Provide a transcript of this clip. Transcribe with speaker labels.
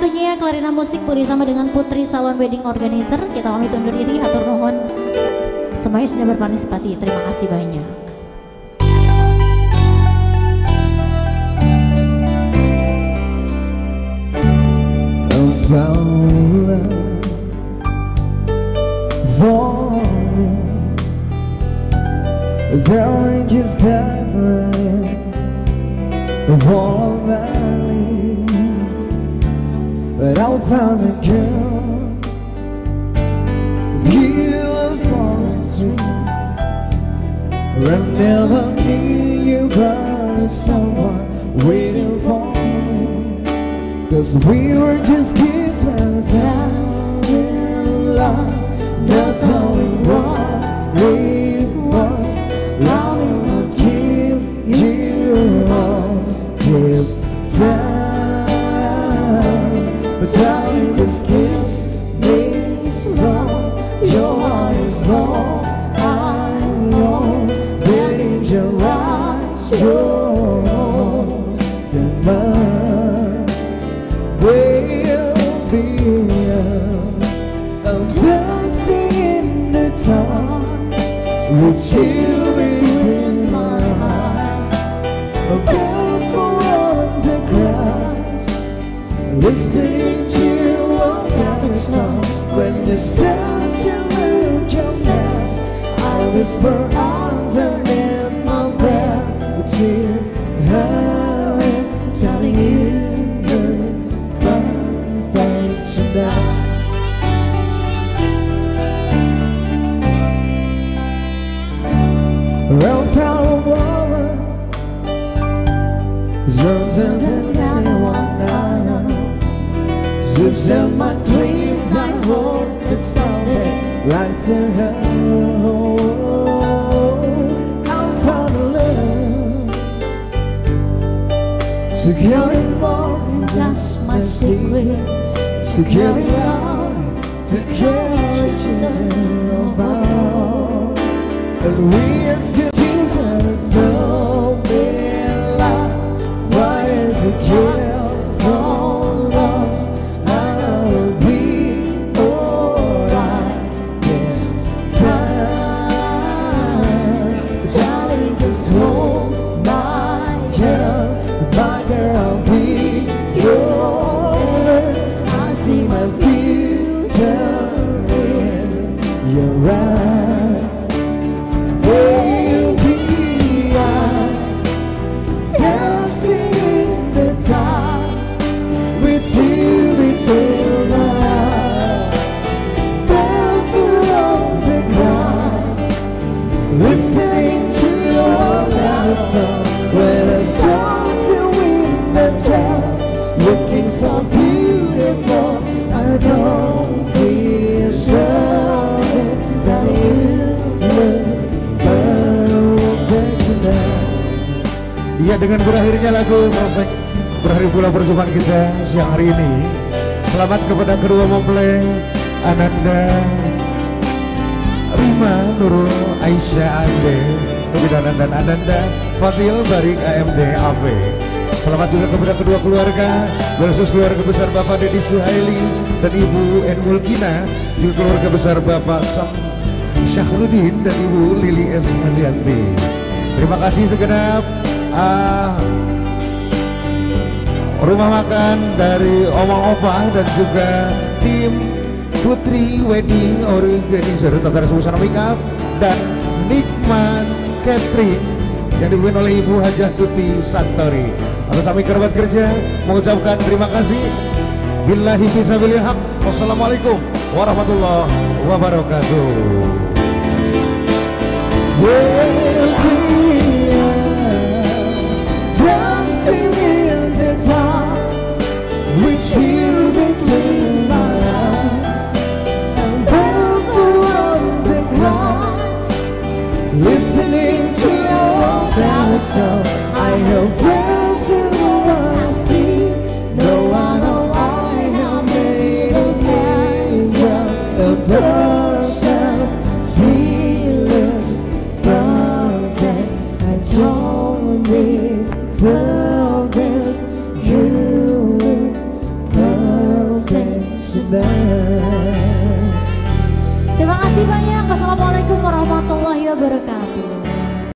Speaker 1: waktunya Klarina Musik bersama dengan Putri Salon Wedding Organizer. Kita pamit undur diri, hatur nuhun. Semuanya sudah berpartisipasi, terima kasih banyak.
Speaker 2: The oranges different of all valley, but I found a girl beautiful and sweet. I never knew you but someone waiting for me, 'cause we were just kids when we fell in love, not knowing what we was. Loving will give you all this time, but darling, just kiss me slow. Your heart is wrong, I know. That in your eyes, you're tonight will be I'm dancing in the dark with you between my eyes, a beautiful on the grass, listening to a cat song. When you start to move your nest, I whisper underneath my breath, but you I'm telling you you're perfect tonight. Well, power woman, sometimes anyone I know. Just in my dreams, I hope that someday rise to her. I'm found love to carry more, and that's my secret. To carry on, to carry children of our. And we are still kids when it's so in love. Why is it kids so lost? I will be alright this time. Darling, just hold my hand, my girl, I'll be yours. I see my future in your eyes. Baby, I'm dancing in the dark with you between my eyes, barefoot on the grass, listening to your loud song. When I start to win the chance, looking so beautiful, I don't be stressed. Telling you, look.
Speaker 3: Iya, dengan berakhirnya lagu Perfect, berakhir pula perjumpaan kita siang hari ini. Selamat kepada kedua mempelai Ananda Rima Nurul Aisyah Ande Kebidanan dan Ananda Fadil Barik AMD AP. Selamat juga kepada kedua keluarga, khusus keluarga besar Bapak Deddy Suhaili dan Ibu Enmul Kina, juga keluarga besar Bapak Sam Syahrudin dan Ibu Lili S. Handianti. Terima kasih segenap rumah makan dari Oma Opa dan juga tim Putri Wedding Organizer Tata Busana Makeup dan Nikmat Catering yang dipimpin oleh Ibu Hajah Tuti Santori. Atas kami kerabat kerja mengucapkan terima kasih. Billahi fisabilillah. Wassalamualaikum warahmatullahi wabarakatuh.
Speaker 2: Dancing in the dark with you between my eyes, and barefoot on the grass, listening to your ballad song. I have friends who I see, no I know I am made of angel, a person sealess, perfect. I don't need so this, you look perfect. senang.
Speaker 1: Terima kasih banyak. Assalamualaikum warahmatullahi wabarakatuh.